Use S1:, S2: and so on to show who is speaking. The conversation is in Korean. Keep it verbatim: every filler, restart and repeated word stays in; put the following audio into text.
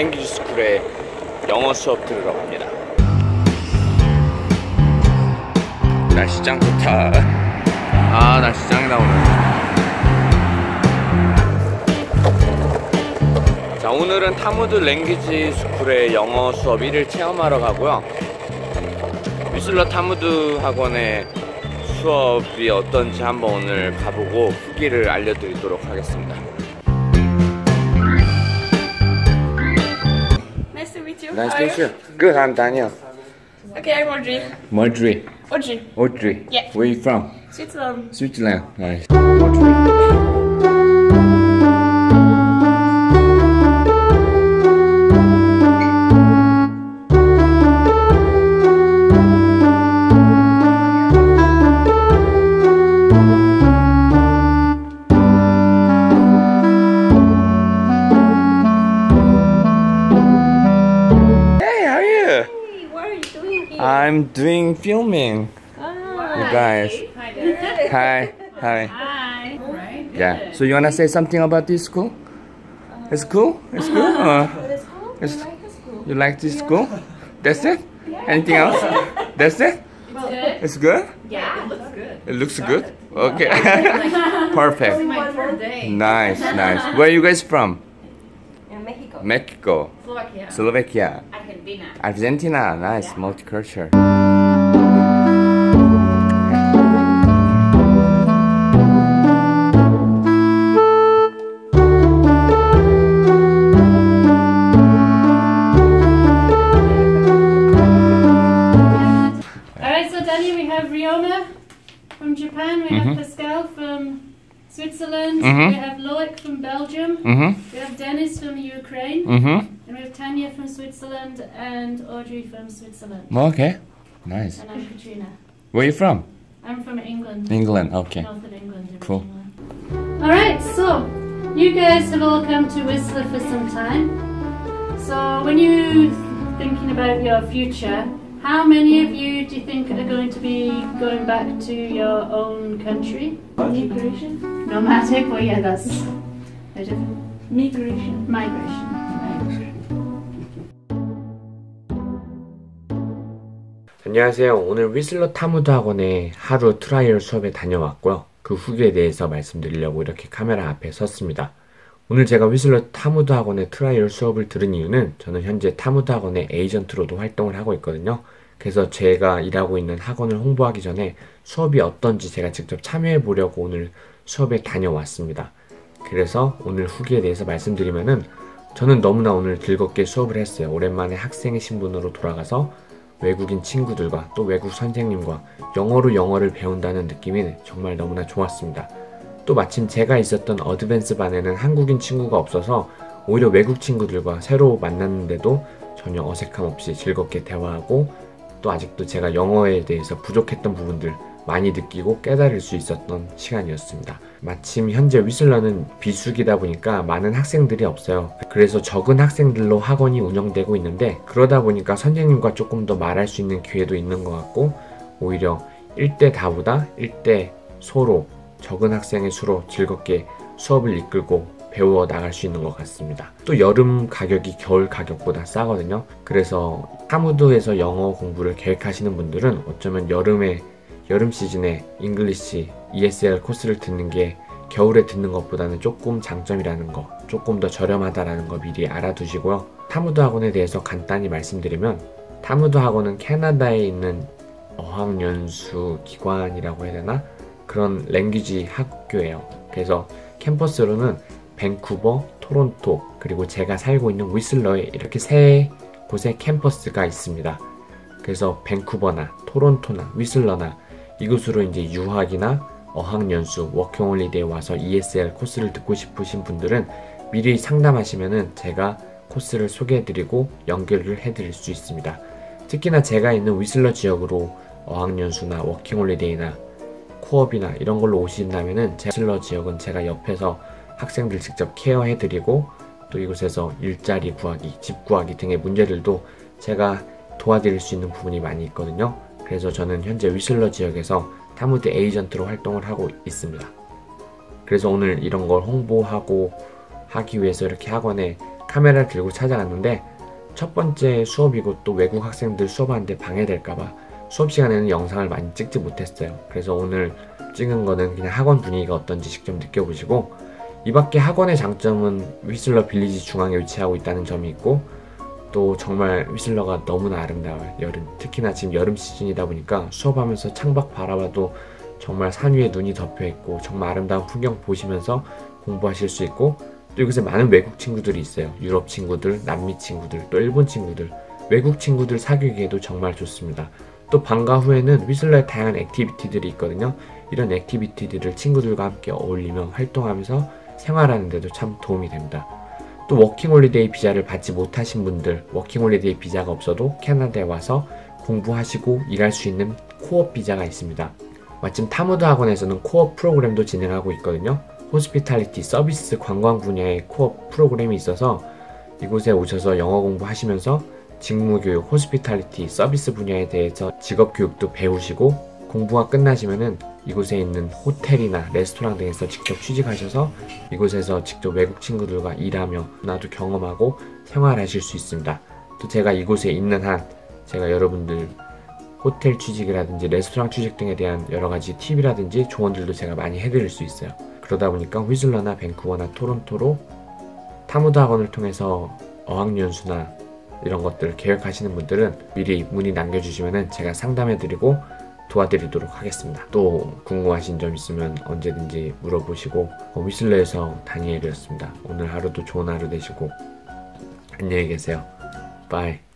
S1: 랭귀지 스쿨에 영어 수업 들으러 갑니다. 날씨 짱 좋다. 아, 날씨 짱이다 오늘. 자, 오늘은 타무드 랭귀지 스쿨의 영어 수업 일 일 체험하러 가고요. 위슬러 타무드 학원의 수업이 어떤지 한번 오늘 가보고 후기를 알려드리도록 하겠습니다.
S2: Nice to meet you.
S1: Nice to meet you. Good, I'm Daniel.
S2: Okay, I'm Audrey.
S1: Audrey.
S2: Audrey.
S1: Audrey.
S2: Yeah.
S1: Where are you from?
S2: Switzerland.
S1: Switzerland. Nice. Audrey. I'm doing filming.
S2: Ah,
S1: you guys.
S2: Hi there.
S1: Hi. Hi.
S2: Hi. Right.
S1: Yeah. So you wanna say something about this school? Uh, it's cool. It's cool. Uh,
S2: It's cool.
S1: it's,
S2: I like the school.
S1: you like this school? That's it? Anything else? That's it?
S2: It's good.
S1: It's good?
S2: Yeah, it looks good.
S1: It looks good? Okay. Perfect.
S2: It's my third day.
S1: Nice, nice. Where are you guys from?
S2: In Mexico.
S1: Mexico.
S2: Slovakia.
S1: Slovakia.
S2: Argentina.
S1: Argentina. Nice. Multicultural.
S3: Riona from Japan, we
S1: mm-hmm.
S3: have Pascal from Switzerland,
S1: mm-hmm.
S3: we have Loic from Belgium,
S1: mm-hmm.
S3: we have Dennis from Ukraine,
S1: mm-hmm.
S3: and we have Tanya from Switzerland and Audrey from Switzerland.
S1: Okay, nice.
S3: And I'm Katrina.
S1: Where are you from?
S3: I'm from England.
S1: England, okay.
S3: North of England.
S1: Cool.
S3: Alright, so you guys have all come to Whistler for some time. So when you're thinking about your future, how many of you do you think are going to be going back to your own country?
S2: Migration.
S3: Nomadic? Well, yeah, that's a different.
S2: Migration.
S3: Migration.
S1: 안녕하세요. 오늘 위슬러 타무드 학원에 하루 트라이얼 수업에 다녀왔고요. 그 후기에 대해서 말씀드리려고 이렇게 카메라 앞에 섰습니다. 오늘 제가 위슬러 타무드 학원의 트라이얼 수업을 들은 이유는 저는 현재 타무드 학원의 에이전트로도 활동을 하고 있거든요. 그래서 제가 일하고 있는 학원을 홍보하기 전에 수업이 어떤지 제가 직접 참여해 보려고 오늘 수업에 다녀왔습니다. 그래서 오늘 후기에 대해서 말씀드리면은 저는 너무나 오늘 즐겁게 수업을 했어요. 오랜만에 학생의 신분으로 돌아가서 외국인 친구들과 또 외국 선생님과 영어로 영어를 배운다는 느낌이 정말 너무나 좋았습니다. 또 마침 제가 있었던 어드밴스 반에는 한국인 친구가 없어서 오히려 외국 친구들과 새로 만났는데도 전혀 어색함 없이 즐겁게 대화하고 또 아직도 제가 영어에 대해서 부족했던 부분들 많이 느끼고 깨달을 수 있었던 시간이었습니다. 마침 현재 위슬러는 비수기다 보니까 많은 학생들이 없어요. 그래서 적은 학생들로 학원이 운영되고 있는데 그러다 보니까 선생님과 조금 더 말할 수 있는 기회도 있는 것 같고 오히려 일 대 다보다 일 대 소로 적은 학생의 수로 즐겁게 수업을 이끌고 배워 나갈 수 있는 것 같습니다. 또 여름 가격이 겨울 가격보다 싸거든요. 그래서 타무드에서 영어 공부를 계획하시는 분들은 어쩌면 여름에 여름 시즌에 잉글리시 이에스엘 코스를 듣는 게 겨울에 듣는 것보다는 조금 장점이라는 거, 조금 더 저렴하다라는 거 미리 알아두시고요. 타무드 학원에 대해서 간단히 말씀드리면 타무드 학원은 캐나다에 있는 어학연수 기관이라고 해야 되나? 그런 랭귀지 학교예요. 그래서 캠퍼스로는 밴쿠버, 토론토, 그리고 제가 살고 있는 위슬러에 이렇게 세 곳의 캠퍼스가 있습니다. 그래서 밴쿠버나 토론토나 위슬러나 이곳으로 이제 유학이나 어학연수, 워킹홀리데이에 와서 이에스엘 코스를 듣고 싶으신 분들은 미리 상담하시면은 제가 코스를 소개해드리고 연결을 해드릴 수 있습니다. 특히나 제가 있는 위슬러 지역으로 어학연수나 워킹홀리데이나 코업이나 이런 걸로 오신다면은 제 위슬러 지역은 제가 옆에서 학생들 직접 케어해드리고 또 이곳에서 일자리 구하기, 집 구하기 등의 문제들도 제가 도와드릴 수 있는 부분이 많이 있거든요. 그래서 저는 현재 위슬러 지역에서 타무드 에이전트로 활동을 하고 있습니다. 그래서 오늘 이런 걸 홍보하고 하기 위해서 이렇게 학원에 카메라를 들고 찾아갔는데 첫 번째 수업이고 또 외국 학생들 수업하는데 방해될까봐 수업 시간에는 영상을 많이 찍지 못했어요. 그래서 오늘 찍은 거는 그냥 학원 분위기가 어떤지 직접 느껴보시고, 이 밖에 학원의 장점은 휘슬러 빌리지 중앙에 위치하고 있다는 점이 있고, 또 정말 휘슬러가 너무나 아름다워요. 여름, 특히나 지금 여름 시즌이다 보니까 수업하면서 창밖 바라봐도 정말 산 위에 눈이 덮여 있고 정말 아름다운 풍경 보시면서 공부하실 수 있고, 또 이곳에 많은 외국 친구들이 있어요. 유럽 친구들, 남미 친구들, 또 일본 친구들, 외국 친구들 사귀기에도 정말 좋습니다. 또 방과 후에는 휘슬러에 다양한 액티비티들이 있거든요. 이런 액티비티들을 친구들과 함께 어울리며 활동하면서 생활하는 데도 참 도움이 됩니다. 또 워킹홀리데이 비자를 받지 못하신 분들, 워킹홀리데이 비자가 없어도 캐나다에 와서 공부하시고 일할 수 있는 코업 비자가 있습니다. 마침 타무드 학원에서는 코업 프로그램도 진행하고 있거든요. 호스피탈리티 서비스 관광 분야의 코업 프로그램이 있어서 이곳에 오셔서 영어 공부하시면서 직무교육, 호스피탈리티 서비스 분야에 대해서 직업교육도 배우시고, 공부가 끝나시면은 이곳에 있는 호텔이나 레스토랑 등에서 직접 취직하셔서 이곳에서 직접 외국 친구들과 일하며 문화도 경험하고 생활하실 수 있습니다. 또 제가 이곳에 있는 한 제가 여러분들 호텔 취직이라든지 레스토랑 취직 등에 대한 여러가지 팁이라든지 조언들도 제가 많이 해드릴 수 있어요. 그러다 보니까 휘슬러나 밴쿠버나 토론토로 타무드 학원을 통해서 어학연수나 이런 것들 계획하시는 분들은 미리 문의 남겨주시면 제가 상담해드리고 도와드리도록 하겠습니다. 또 궁금하신 점 있으면 언제든지 물어보시고. 휘슬러에서 다니엘이었습니다. 오늘 하루도 좋은 하루 되시고 안녕히 계세요. 바이.